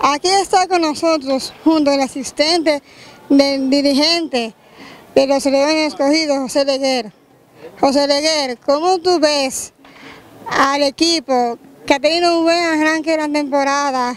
Aquí está con nosotros, junto al asistente del dirigente de los Leones Escogidos, José Leguer. José Leguer, ¿cómo tú ves al equipo que ha tenido un buen arranque de la temporada,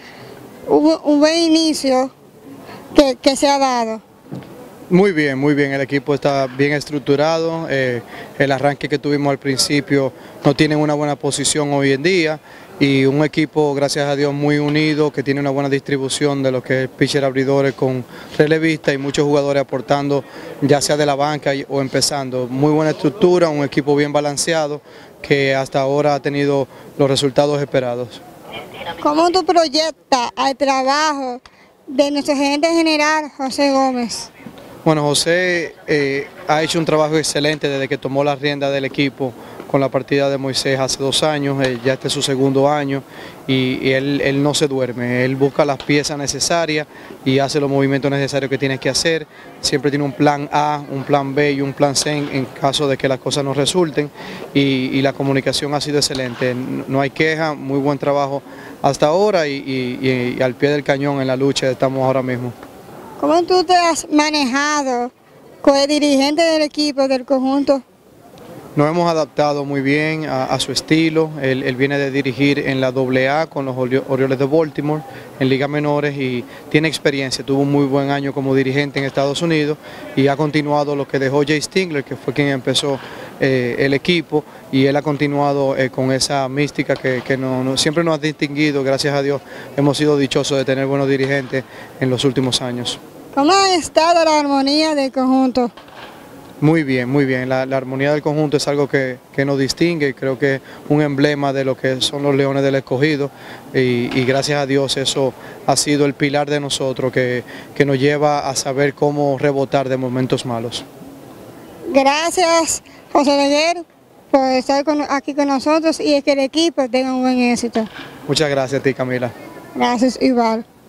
un buen inicio que se ha dado? Muy bien, el equipo está bien estructurado, el arranque que tuvimos al principio no tiene una buena posición hoy en día y un equipo, gracias a Dios, muy unido, que tiene una buena distribución de lo que es pitcher abridores con relevista y muchos jugadores aportando, ya sea de la banca o empezando. Muy buena estructura, un equipo bien balanceado que hasta ahora ha tenido los resultados esperados. ¿Cómo tú proyectas al trabajo de nuestro gerente general, José Gómez? Bueno, José ha hecho un trabajo excelente desde que tomó la rienda del equipo con la partida de Moisés hace 2 años, ya este es su segundo año y él no se duerme, él busca las piezas necesarias y hace los movimientos necesarios que tiene que hacer, siempre tiene un plan A, un plan B y un plan C en caso de que las cosas no resulten y la comunicación ha sido excelente, no hay queja, muy buen trabajo hasta ahora y al pie del cañón en la lucha estamos ahora mismo. ¿Cómo tú te has manejado con el dirigente del equipo, del conjunto? Nos hemos adaptado muy bien a su estilo, él viene de dirigir en la AA con los Orioles de Baltimore, en ligas menores y tiene experiencia, tuvo un muy buen año como dirigente en Estados Unidos y ha continuado lo que dejó Jay Stingler, que fue quien empezó el equipo y él ha continuado con esa mística que siempre nos ha distinguido, gracias a Dios hemos sido dichosos de tener buenos dirigentes en los últimos años. ¿Cómo ha estado la armonía del conjunto? Muy bien, la armonía del conjunto es algo que nos distingue y creo que es un emblema de lo que son los Leones del Escogido y gracias a Dios eso ha sido el pilar de nosotros que nos lleva a saber cómo rebotar de momentos malos. Gracias, José Leguer, por estar aquí con nosotros y que el equipo tenga un buen éxito. Muchas gracias a ti, Camila. Gracias, igual.